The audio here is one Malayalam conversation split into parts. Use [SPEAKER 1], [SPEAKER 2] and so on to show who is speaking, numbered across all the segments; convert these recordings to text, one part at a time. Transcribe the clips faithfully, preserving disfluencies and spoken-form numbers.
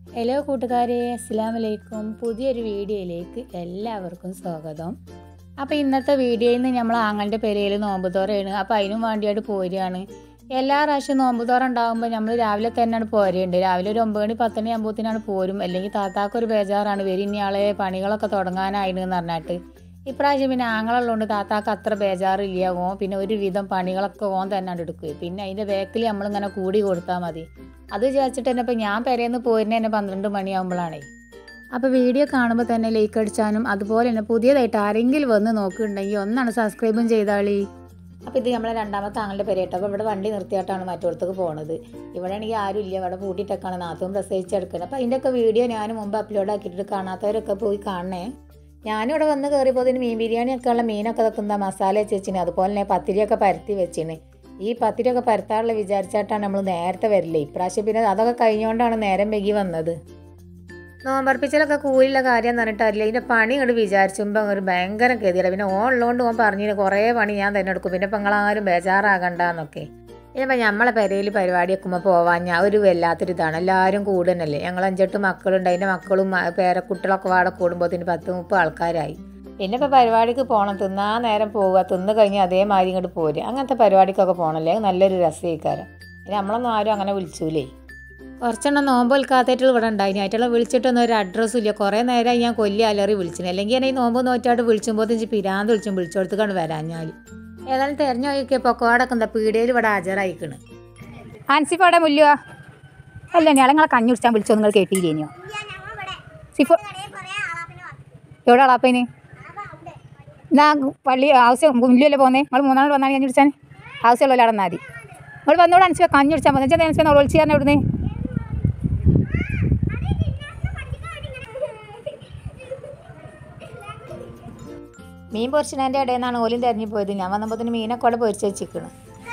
[SPEAKER 1] ഹലോ കൂട്ടുകാരെ, അസ്സലാമു അലൈക്കും. പുതിയൊരു വീഡിയോയിലേക്ക് എല്ലാവർക്കും സ്വാഗതം. അപ്പോൾ ഇന്നത്തെ വീഡിയോയിൽ നിന്ന് നമ്മൾ ആങ്ങളുടെ പെരയിൽ നോമ്പ് തോറയാണ്. അപ്പോൾ അതിനും വേണ്ടിയിട്ട് പോരുകയാണ്. എല്ലാ പ്രാവശ്യവും നോമ്പ് തോറ ഉണ്ടാകുമ്പോൾ നമ്മൾ രാവിലെ തന്നെയാണ് പോരുന്നുണ്ട്. രാവിലെ ഒരു ഒമ്പത് മണി പത്ത് മണി ആകുമ്പോഴത്തേനാണ് പോരും. അല്ലെങ്കിൽ താത്താക്കൊരു ബേജാറാണ്, വരും ഇനിയാളെ പണികളൊക്കെ തുടങ്ങാനായിരുന്നു എന്ന് പറഞ്ഞിട്ട്. ഇപ്രാവശ്യം പിന്നെ ആങ്ങളുള്ളതുകൊണ്ട് താത്താക്ക് അത്ര ബേജാറില്ല. ഓൻ പിന്നെ ഒരുവിധം പണികളൊക്കെ ഓൻ തന്നെയാണ് എടുക്കുക. പിന്നെ അതിൻ്റെ ബാക്കിൽ നമ്മളിങ്ങനെ കൂടി കൊടുത്താൽ മതി. അത് വിചാരിച്ചിട്ട് തന്നെ ഇപ്പോൾ ഞാൻ പെരേന്ന് പോരുന്ന തന്നെ പന്ത്രണ്ട് മണിയാകുമ്പോഴാണേ. അപ്പോൾ വീഡിയോ കാണുമ്പോൾ തന്നെ ലൈക്ക് അടിച്ചാനും അതുപോലെ തന്നെ പുതിയതായിട്ട് ആരെങ്കിലും വന്ന് നോക്കുന്നുണ്ടെങ്കിൽ ഒന്നാണ് സബ്സ്ക്രൈബും ചെയ്താളി. അപ്പോൾ ഇത് നമ്മളെ രണ്ടാമത്തെ ആങ്ങളുടെ പെരേട്ടോ. അപ്പോൾ ഇവിടെ വണ്ടി നിർത്തിയിട്ടാണ് മറ്റോടത്തേക്ക് പോകുന്നത്. ഇവിടെ ആണെങ്കിൽ ആരും ഇല്ല, ഇവിടെ പൂട്ടിയിട്ടൊക്കെയാണ് നാത്തും പ്രസവിച്ചെടുക്കുന്നത്. അപ്പോൾ അതിൻ്റെയൊക്കെ വീഡിയോ ഞാൻ മുമ്പ് അപ്ലോഡ് ആക്കിയിട്ട് കാണാത്തവരൊക്കെ പോയി കാണണേ. ഞാനിവിടെ വന്ന് കയറിയപ്പോൾ ഇതിന് മീൻ ബിരിയാണിയൊക്കെ ഉള്ള മീനൊക്കെ വെക്കുന്ന മസാല വെച്ച് വെച്ചിന്, അതുപോലെ തന്നെ പത്തിരിയൊക്കെ പരത്തി വെച്ചിന്. ഈ പത്തിരിയൊക്കെ പരത്താറുള്ള വിചാരിച്ചിട്ടാണ് നമ്മൾ നേരത്തെ വരില്ലേ. ഇപ്രാവശ്യം പിന്നെ അതൊക്കെ കഴിഞ്ഞുകൊണ്ടാണ് നേരം വൈകി വന്നത്. നോമ്പർപ്പിച്ചലൊക്കെ കൂലിയുള്ള കാര്യം എന്ന് പറഞ്ഞിട്ടറിയില്ല. ഇതിൻ്റെ പണി ഇങ്ങോട്ട് വിചാരിച്ചുമ്പോൾ ഒരു ഭയങ്കര ഗതിയില്ല. പിന്നെ ഓൺ ഉള്ളതുകൊണ്ട് ഓൻ പറഞ്ഞില്ല കുറേ പണി ഞാൻ തന്നെ എടുക്കും, പിന്നെ ഇപ്പം നിങ്ങളാരും ബേജാറാകണ്ടെന്നൊക്കെ. ഇനിയിപ്പോൾ നമ്മളെ പെരയിൽ പരിപാടി വെക്കുമ്പോൾ പോവാൻ ഞാൻ ഒരു വല്ലാത്തൊരു ഇതാണ്. എല്ലാവരും കൂടുന്നല്ലേ. ഞങ്ങൾ അഞ്ചെട്ട് മക്കളുണ്ട്. അതിൻ്റെ മക്കളും പേരക്കുട്ടികളൊക്കെ വാടെ കൂടുമ്പോഴത്തേന് പത്ത് മുപ്പത് ആൾക്കാരായി. പിന്നെ ഇപ്പോൾ പരിപാടിക്ക് പോകണം, തിന്നാൻ നേരം പോവുക, തിന്ന് കഴിഞ്ഞ് അതേമാതിരി ഇങ്ങോട്ട് പോരുക. അങ്ങനത്തെ പരിപാടിക്കൊക്കെ പോകണല്ലേ, നല്ലൊരു രസീക്കാരം. പിന്നെ നമ്മളൊന്നും ആരും അങ്ങനെ വിളിച്ചൂലേ. കുറച്ചെണ്ണം നോമ്പ് വിൽക്കാത്തായിട്ട് ഇവിടെ ഉണ്ടായിന്. ആയിട്ടുള്ള വിളിച്ചിട്ടൊന്നും ഒരു അഡ്രസ്സും ഇല്ല. കുറേ നേരമായി ഞാൻ കൊല്ലി അലറി വിളിച്ചിന്. അല്ലെങ്കിൽ ഞാൻ ഈ നോമ്പ് നോറ്റായിട്ട് വിളിച്ചുമ്പോൾ പിരാന്ത് വിളിച്ചും വിളിച്ചോടത്തേക്കാണ് വരാഞ്ഞാൽ. ഏതായാലും തെരഞ്ഞു നോക്കിയപ്പോൾ പൊക്കോടൊക്കെ എന്താ പീടികയിൽ ഇവിടെ ഹാജരായിക്കണ്. ആൻസിഫ് അവിടെ മുല്ലുവാ അല്ല, ഞങ്ങളെ കഞ്ഞി കുടിച്ചാൽ വിളിച്ചോ നിങ്ങൾ കേട്ടില്ലേനോ? സിഫോ എവിടെ ആളാപ്പേന് എന്നാ പള്ളി ആവശ്യം മുല്ലല്ലേ പോകുന്നത്? നിങ്ങൾ മൂന്നാൾ വന്നാൽ കഞ്ഞി കുടിച്ചാൽ ആവശ്യമുള്ളല്ലോ അവിടെ മതി. നിങ്ങൾ വന്നോട് അനുസരിച്ച് കഞ്ഞി കുടിച്ചാൽ മതി. എന്താ അനുസരിച്ച് നമ്മൾ വിളിച്ചു തരണം ഇവിടുന്ന്. മീൻ പൊരിച്ചതിൻ്റെ ഇടയിൽ നിന്നാണ് ഓലും തിരഞ്ഞു പോയത്. ഞാൻ വന്നപ്പോൾ മീനൊക്കെ അവിടെ പൊരിച്ച് വെച്ചിരിക്കണം.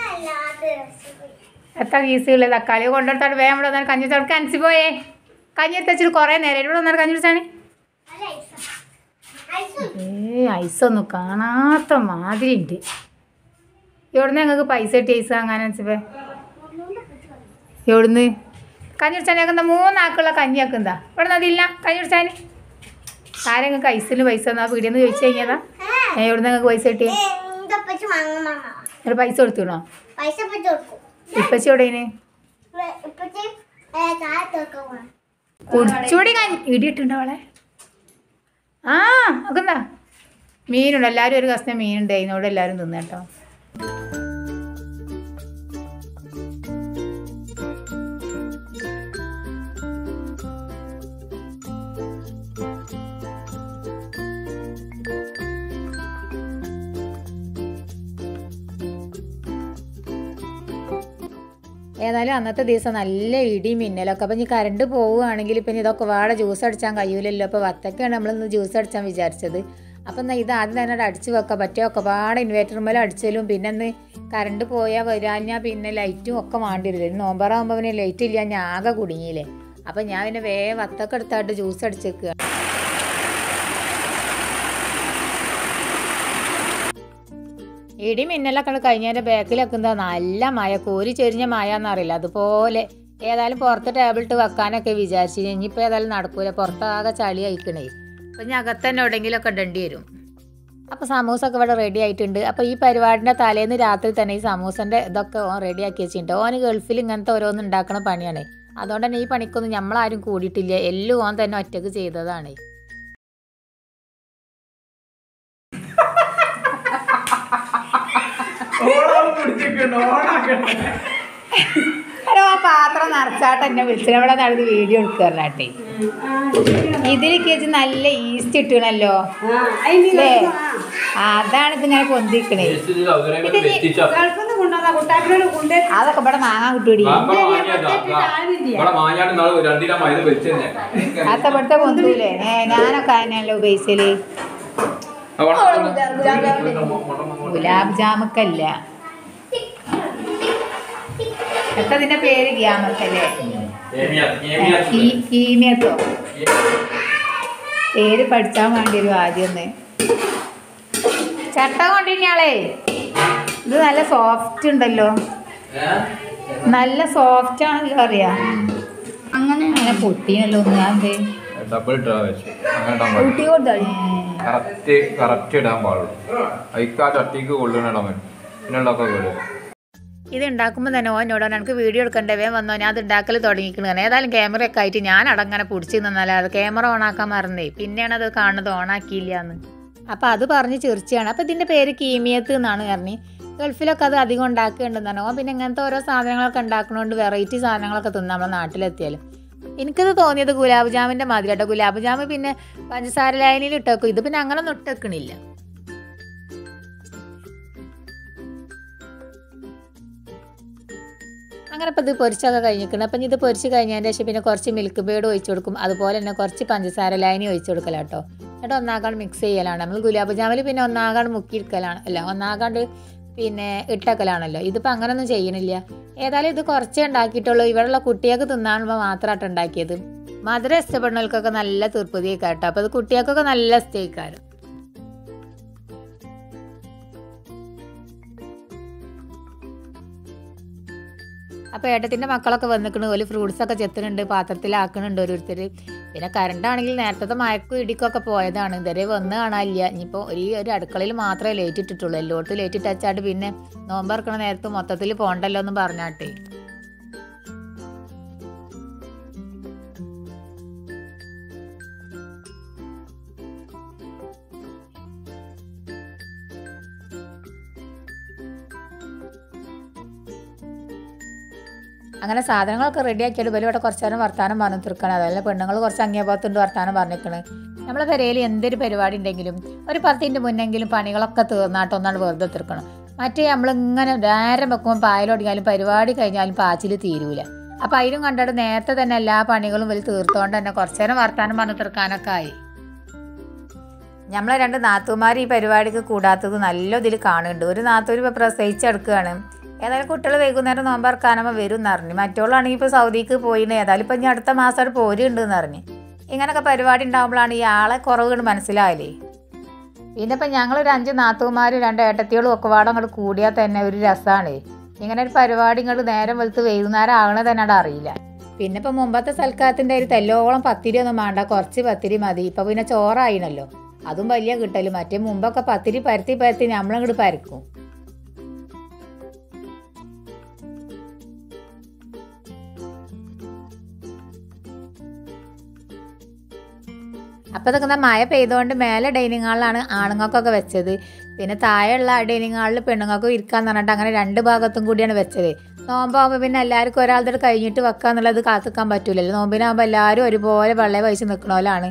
[SPEAKER 1] എത്ര ഈസിയുള്ള തക്കാളി കൊണ്ടുകൊടുത്താട്ട് വേഗം ഇവിടെ വന്നാൽ കഞ്ഞി തുടക്കാൻ അനുസരിച്ച് പോയേ. കഞ്ഞി എടുത്ത് വെച്ചിട്ട് കുറേ നേരം ഇവിടെ വന്നാൽ കഞ്ഞി കുടിച്ചാണ്. ഏ ഐസൊന്നും കാണാത്ത മാതിരി ഉണ്ട്. എവിടുന്ന് ഞങ്ങൾക്ക് പൈസ കിട്ടി ഐസ് വാങ്ങാൻ അനുസരിച്ച്? എവിടുന്ന് കഞ്ഞി കുടിച്ചാൽ ഞങ്ങൾക്ക് എന്താ മൂന്നാക്കുള്ള കഞ്ഞി ആക്കുന്നതാ? ഇവിടെ നദിയില്ല കഞ്ഞി കുടിച്ചാൽ. ആരെ ഞങ്ങൾക്ക് ഐസിന് പൈസ എന്നാ പീടിയെന്ന് ചോദിച്ചു കഴിഞ്ഞതാ. എവിടുന്ന് ഞങ്ങൾക്ക് പൈസ കിട്ടി? നിങ്ങൾ പൈസ കൊടുത്തിണോ? ഇപ്പച്ചി എവിടെയാണ്? കുടിച്ചൂടി കഞ്ഞി ഇടിയിട്ടുണ്ടോ അവളെ? ആ നോക്കെന്താ മീനുണ്ട്. എല്ലാവരും ഒരു കഷ്ണം മീനുണ്ട്. അതിനോട് എല്ലാവരും തിന്നു കേട്ടോ. ഏതായാലും അന്നത്തെ ദിവസം നല്ല ഇടി മിന്നലൊക്കെ. അപ്പം ഇനി കറണ്ട് പോവുകയാണെങ്കിൽ പിന്നെ ഇതൊക്കെ വാടെ ജ്യൂസ് അടിച്ചാൽ കഴിയൂലല്ലോ. അപ്പോൾ വത്തക്കാണ് നമ്മളിന്ന് ജ്യൂസ് അടിച്ചാൽ വിചാരിച്ചത്. അപ്പം എന്നാൽ ഇത് ആദ്യം തന്നെ അടിച്ച് വെക്കാം. പറ്റിയൊക്കെ പാടെ ഇൻവേർട്ടർ മേലെ അടിച്ചാലും പിന്നെ ഒന്ന് കറണ്ട് പോയാൽ വരാഞ്ഞാൽ പിന്നെ ലൈറ്റും ഒക്കെ വേണ്ടി വരില്ല. നോമ്പറാകുമ്പോൾ പിന്നെ ലൈറ്റ് ഇല്ല, ഞാൻ ആകെ കുടുങ്ങിയില്ലേ. അപ്പം ഞാൻ പിന്നെ വേഗം വത്തൊക്കെ എടുത്തായിട്ട് ജ്യൂസ് അടിച്ചേക്കുക. ഇടി മിന്നലൊക്കെ കഴിഞ്ഞതിൻ്റെ ബാക്കിലൊക്കെ എന്താ നല്ല മഴ, കോരി ചൊരിഞ്ഞ മഴ എന്നറിയില്ല അതുപോലെ. ഏതായാലും പുറത്ത് ടേബിൾ ഇട്ട് വെക്കാനൊക്കെ വിചാരിച്ചു. ഇനിയിപ്പോൾ ഏതായാലും നടക്കൂല, പുറത്താകെ ചളി അയക്കണേ. അപ്പം ഇനി അകത്തന്നെ എവിടെയെങ്കിലുമൊക്കെ ഇടേണ്ടി വരും. അപ്പോൾ സമൂസൊക്കെ ഇവിടെ റെഡി ആയിട്ടുണ്ട്. അപ്പോൾ ഈ പരിപാടിൻ്റെ തലേന്ന് രാത്രി തന്നെ ഈ സമൂസൻ്റെ ഇതൊക്കെ ഓൻ റെഡി ആക്കി വെച്ചിട്ടുണ്ട്. ഓന് ഗൾഫിൽ ഇങ്ങനത്തെ ഓരോന്ന് ഉണ്ടാക്കുന്ന പണിയാണ്. അതുകൊണ്ട് തന്നെ ഈ പണിക്കൊന്നും നമ്മളാരും കൂടിയിട്ടില്ല, എല്ലാം ഓൻ തന്നെ ഒറ്റക്ക് ചെയ്തതാണ്. ഹലോ, പാത്രം നിറച്ചാട്ട് എന്നെ വിളിച്ചിട്ട് ഇവിടെ നടന്ന് വീഡിയോ എടുക്കാറട്ടെ. ഇതിലേക്ക് വെച്ച് നല്ല ഈസ്റ്റ് ഇട്ടണല്ലോ അല്ലേ? അതാണ് ഇതിങ്ങനെ പൊന്തിക്കണേ. അതൊക്കെ ഇവിടെ മാങ്ങാൻ കിട്ടൂടി. അതൊക്കെ ഇവിടുത്തെ പൊന്തൂലേ? ഏ ഞാനൊക്കെ അതിനല്ലോ ഉപയോഗിച്ചല്. ഗുലാബ് ജാമക്കല്ല, എത്ര ഇതിന്റെ പേര് ഗ്യാമക്കല്ലേ? കീമിയത്തോ പേര് പഠിച്ചാൽ വേണ്ടി വരും ആദ്യം ഒന്ന്. ചട്ട കൊണ്ടിനാളേ ഇത് നല്ല സോഫ്റ്റ് ഉണ്ടല്ലോ, നല്ല സോഫ്റ്റ് ആണല്ലോ അറിയാം. അങ്ങനെ അങ്ങനെ പൊട്ടീനല്ലോ ഞാൻ
[SPEAKER 2] ഡബിൾ ഇട്ടാ വെച്ചു അങ്ങനെ കറക്റ്റ് കറക്റ്റ് ഇടാൻ പാടുള്ളൂ അതിക്ക് ആ ചട്ടിക്ക് കൊള്ളുന്ന ഇടാൻ പറ്റും പിന്നുള്ളതൊക്കെ കൊള്ളും.
[SPEAKER 1] ഇത് ഉണ്ടാക്കുമ്പോൾ തന്നെ ഓ എന്നോടോ എനിക്ക് വീഡിയോ എടുക്കണ്ടേ വേഗം വന്നോ ഞാൻ അത് ഉണ്ടാക്കൽ തുടങ്ങിക്കണം. ഏതായാലും ക്യാമറയൊക്കെ ആയിട്ട് ഞാൻ അടങ്ങനെ പിടിച്ച് നിന്നാലേ ക്യാമറ ഓണാക്കാൻ മറന്നേ പിന്നെയാണ് അത് കാണുന്നത് ഓണാക്കിയില്ല എന്ന്. അപ്പോൾ അത് പറഞ്ഞ് ചിരിച്ചാണ്. അപ്പോൾ ഇതിൻ്റെ പേര് കീമിയത്ത് എന്നാണ് പറഞ്ഞ്. ഗൾഫിലൊക്കെ അത് അധികം ഉണ്ടാക്കുന്നുണ്ടെന്നാണ്. ഓ പിന്നെ ഇങ്ങനത്തെ ഓരോ സാധനങ്ങളൊക്കെ ഉണ്ടാക്കുന്നതുകൊണ്ട് വെറൈറ്റി സാധനങ്ങളൊക്കെ തിന്നാം നമ്മളെ നാട്ടിലെത്തിയാലും. എനിക്കത് തോന്നിയത് ഗുലാബ് ജാമിൻ്റെ മാതിരി കേട്ടോ. ഗുലാബ് ജാമ് പിന്നെ പഞ്ചസാര ലായനിയിൽ ഇട്ടേക്കും. ഇത് പിന്നെ അങ്ങനെ ഒന്നും ഇട്ടേക്കണില്ല. അങ്ങനെ ഇപ്പോൾ ഇത് പൊരിച്ചൊക്കെ കഴിഞ്ഞിരിക്കണം. അപ്പം ഇത് പൊരിച്ച് കഴിഞ്ഞതിൻ്റെ ശേഷം പിന്നെ കുറച്ച് മിൽക്ക് ബേഡ് ഒഴിച്ചു കൊടുക്കും. അതുപോലെ തന്നെ കുറച്ച് പഞ്ചസാര ലായനി ഒഴിച്ചു കൊടുക്കല കേട്ടോ. എന്നിട്ട് ഒന്നാകാണ്ട് മിക്സ് ചെയ്യലാണ്. നമ്മൾ ഗുലാബ് ജാമിൽ പിന്നെ ഒന്നാകാണ്ട് മുക്കിയെടുക്കലാണ് അല്ല ഒന്നാകാണ്ട് പിന്നെ ഇട്ടക്കലാണല്ലോ. ഇതിപ്പോൾ അങ്ങനെയൊന്നും ചെയ്യണില്ല. ഏതായാലും ഇത് കുറച്ചേ ഉണ്ടാക്കിയിട്ടുള്ളൂ. ഇവിടെയുള്ള കുട്ടികൾക്ക് തിന്നാനുമ്പോൾ മാത്രമായിട്ട് ഉണ്ടാക്കിയത്. മധുരം ഇഷ്ടപ്പെടുന്നവർക്കൊക്കെ നല്ല തീർപ്പതിയൊക്കെ കേട്ടോ. അപ്പോൾ അത് കുട്ടികൾക്കൊക്കെ നല്ല ഇഷ്ടമായിക്കാരും. അപ്പോൾ ഏട്ടത്തിൻ്റെ മക്കളൊക്കെ വന്നിക്കണ്. ഒരു ഫ്രൂട്ട്സൊക്കെ ചെത്തുന്നുണ്ട്, പാത്രത്തിലാക്കുന്നുണ്ട് ഓരോരുത്തർ. പിന്നെ കറണ്ടാണെങ്കിൽ നേരത്തെ മയക്കും ഇടിക്കൊക്കെ പോയതാണ്. ഇതുവരെ വന്ന് കാണാനില്ല. ഇനിയിപ്പോൾ ഒരു ഒരു അടുക്കളയിൽ മാത്രമേ ലേറ്റ് ഇട്ടിട്ടുള്ളൂ. എല്ലായിടത്തും ലേറ്റ് ഇട്ടച്ചാട്ട് പിന്നെ നോമ്പറക്കണ നേരത്ത് മൊത്തത്തിൽ പോകണ്ടല്ലോ എന്ന് പറഞ്ഞാട്ടെ. അങ്ങനെ സാധനങ്ങളൊക്കെ റെഡി ആക്കിയിട്ട് വലിയ ഇവിടെ കുറച്ച് നേരം വർത്താനം പറഞ്ഞു തീർക്കണം. അതല്ല പെണ്ണുങ്ങൾ കുറച്ച് അങ്ങേ ഭാഗത്തുണ്ട് വർത്താനം പറഞ്ഞിരിക്കണ്. നമ്മളെ പെരയിൽ എന്തൊരു പരിപാടി ഉണ്ടെങ്കിലും ഒരു പത്തിൻ്റെ മുന്നെങ്കിലും പണികളൊക്കെ തീർന്നാട്ടൊന്നാണ് വെറുതെ തീർക്കണം. മറ്റേ നമ്മളിങ്ങനെ നേരം വെക്കുമ്പോൾ പായലൊടിഞ്ഞാലും പരിപാടി കഴിഞ്ഞാലും പാച്ചിൽ തീരൂല. അപ്പോൾ അതിലും കണ്ടിട്ട് നേരത്തെ തന്നെ എല്ലാ പണികളും വലിയ തീർത്തുകൊണ്ട് തന്നെ കുറച്ച് നേരം വർത്താനം പറഞ്ഞു തീർക്കാനൊക്കെ ആയി. നമ്മളെ രണ്ട് നാത്തൂമാർ ഈ പരിപാടിക്ക് കൂടാത്തത് നല്ല ഇതിൽ കാണുന്നുണ്ട്. ഒരു നാത്തൂർ ഇപ്പോൾ പ്രസവിച്ചെടുക്കുകയാണ്. ഏതായാലും കുട്ടികൾ വൈകുന്നേരം നോമ്പറക്കാനമ്മ വരും എന്ന് പറഞ്ഞു. മറ്റുള്ളാണെങ്കിൽ ഇപ്പോൾ സൗദിക്ക് പോയിന്. ഏതായാലും ഇപ്പം ഇനി അടുത്ത മാസം അവിടെ പോരുണ്ടെന്ന് പറഞ്ഞു. ഇങ്ങനെയൊക്കെ പരിപാടി ഉണ്ടാകുമ്പോഴാണ് ഈ ആളെ കുറവുകൾ മനസ്സിലാവില്ലേ. പിന്നെ ഇപ്പം ഞങ്ങളൊരു അഞ്ച് നാത്തൂമാരും രണ്ട് ഏട്ടത്തികളും ഒക്കെ പാടെ അങ്ങോട്ട് കൂടിയാൽ തന്നെ ഒരു രസമാണ്. ഇങ്ങനെ ഒരു പരിപാടി ഇങ്ങോട്ട് നേരം വെളുത്ത് വൈകുന്നേരം ആകണത് തന്നെ അവിടെ അറിയില്ല. പിന്നെ ഇപ്പം മുമ്പത്തെ സൽക്കാരത്തിൻ്റെ ഒരു തെല്ലോളം പത്തിരി ഒന്നും വേണ്ട, കുറച്ച് പത്തിരി മതി. ഇപ്പം പിന്നെ ചോറായിനല്ലോ, അതും വലിയ കിട്ടലും. മറ്റേ മുമ്പൊക്കെ പത്തിരി പരത്തി പരത്തി നമ്മളിങ്ങോട്ട് പരക്കും. അപ്പോൾ ഇതൊക്കെ മഴ പെയ്തുകൊണ്ട് മേലെ ഡൈനിങ് ഹാളിലാണ് ആണുങ്ങൾക്കൊക്കെ വെച്ചത്. പിന്നെ താഴെയുള്ള ഡൈനിങ് ഹാളിൽ പെണ്ണുങ്ങൾക്കും ഇരിക്കാന്ന് പറഞ്ഞിട്ട് അങ്ങനെ രണ്ട് ഭാഗത്തും കൂടിയാണ് വെച്ചത്. നോമ്പാകുമ്പോൾ പിന്നെ എല്ലാവർക്കും ഒരാളുടെ കഴിഞ്ഞിട്ട് വെക്കുക എന്നുള്ളത് കാത്തിക്കാൻ പറ്റൂലല്ലോ. നോമ്പിനാകുമ്പോൾ എല്ലാവരും ഒരുപോലെ വെള്ളം വഹിച്ച് നിൽക്കണോലാണ്.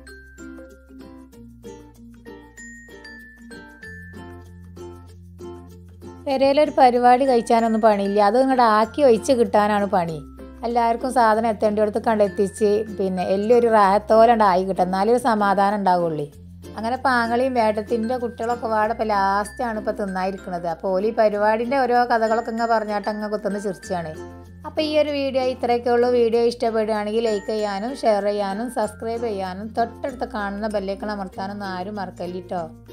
[SPEAKER 1] പെരയിലൊരു പരിപാടി കഴിച്ചാനൊന്നും പണിയില്ല. അത് ഇങ്ങോട്ട് ആക്കി ഒഴിച്ച് കിട്ടാനാണ് പണി. എല്ലാവർക്കും സാധനം എത്തേണ്ടിടത്ത് കണ്ടെത്തിച്ച് പിന്നെ എല്ലാം ഒരു റാഹത്തോലുണ്ടായി കിട്ടും. എന്നാലും ഒരു സമാധാനം ഉണ്ടാവുള്ളൂ. അങ്ങനെ പാങ്ങളിയും വേട്ടത്തിൻ്റെ കുട്ടികളൊക്കെ പാടെ ഇപ്പോൾ ലാസ്റ്റാണ് ഇപ്പോൾ തിന്നായിരിക്കുന്നത്. അപ്പോൾ ഓല് ഈ പരിപാടിൻ്റെ ഓരോ കഥകളൊക്കെ ഇങ്ങനെ പറഞ്ഞാട്ട് അങ്ങ് കുത്തുന്ന ചിരിച്ചാണ്. അപ്പോൾ ഈ ഒരു വീഡിയോ ഇത്രയൊക്കെ ഉള്ളൂ. വീഡിയോ ഇഷ്ടപ്പെടുകയാണെങ്കിൽ ലൈക്ക് ചെയ്യാനും ഷെയർ ചെയ്യാനും സബ്സ്ക്രൈബ് ചെയ്യാനും തൊട്ടടുത്ത് കാണുന്ന ബെല്ലൈക്കൺ അമർത്താനൊന്നും ആരും മറക്കല്ലിട്ടോ.